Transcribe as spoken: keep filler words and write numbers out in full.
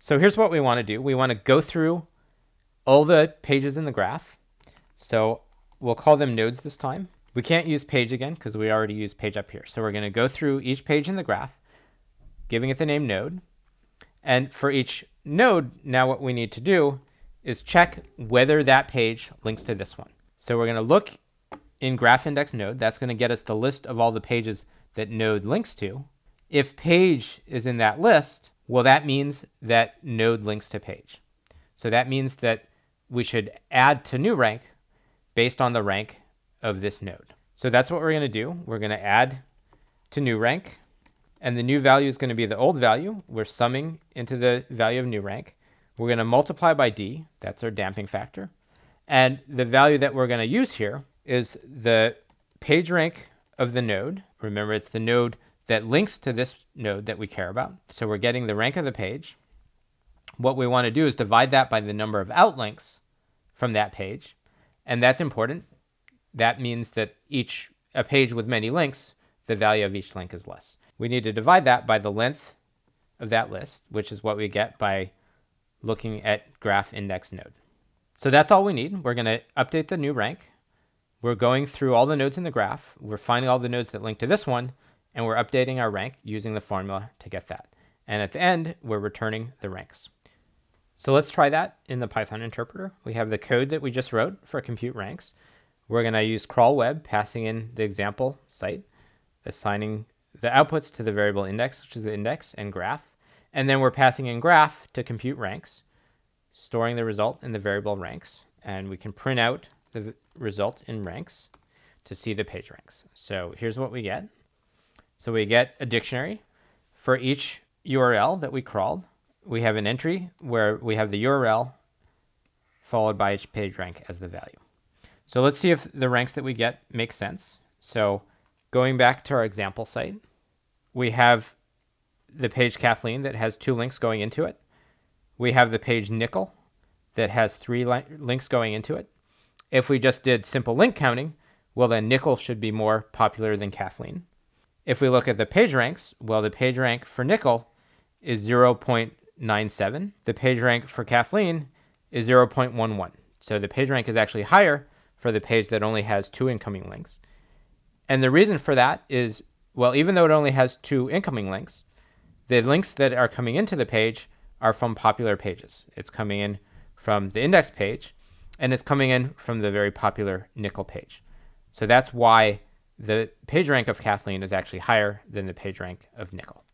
So here's what we want to do. We want to go through all the pages in the graph. So we'll call them nodes this time. We can't use page again because we already used page up here. So we're going to go through each page in the graph, giving it the name node. And for each node, now what we need to do is check whether that page links to this one. So we're going to look in graph index node. That's going to get us the list of all the pages that node links to. If page is in that list, well, that means that node links to page. So that means that we should add to new rank based on the rank of this node. So that's what we're going to do. We're going to add to new rank, and the new value is going to be the old value. We're summing into the value of new rank. We're going to multiply by D. That's our damping factor. And the value that we're going to use here is the page rank of the node. Remember, it's the node that links to this node that we care about. So we're getting the rank of the page. What we want to do is divide that by the number of outlinks from that page. And that's important. That means that each a page with many links, the value of each link is less. We need to divide that by the length of that list, which is what we get by looking at graph index node. So that's all we need. We're going to update the new rank. We're going through all the nodes in the graph. We're finding all the nodes that link to this one, and we're updating our rank using the formula to get that. And at the end, we're returning the ranks. So let's try that in the Python interpreter. We have the code that we just wrote for compute ranks. We're going to use crawl web, passing in the example site, assigning the outputs to the variable index, which is the index, and graph. And then we're passing in graph to compute ranks, storing the result in the variable ranks. And we can print out the result in ranks to see the page ranks. So here's what we get. So we get a dictionary for each U R L that we crawled. We have an entry where we have the U R L followed by each page rank as the value. So let's see if the ranks that we get make sense. So going back to our example site, we have the page Kathleen that has two links going into it. We have the page Nickel that has three li links going into it. If we just did simple link counting, well, then Nickel should be more popular than Kathleen. If we look at the page ranks, well, the page rank for Nickel is zero point nine seven. The page rank for Kathleen is zero point one one. So the page rank is actually higher for the page that only has two incoming links. And the reason for that is, well, even though it only has two incoming links, the links that are coming into the page are from popular pages. It's coming in from the index page, and it's coming in from the very popular Nickel page. So that's why the page rank of Kathleen is actually higher than the page rank of Nickel.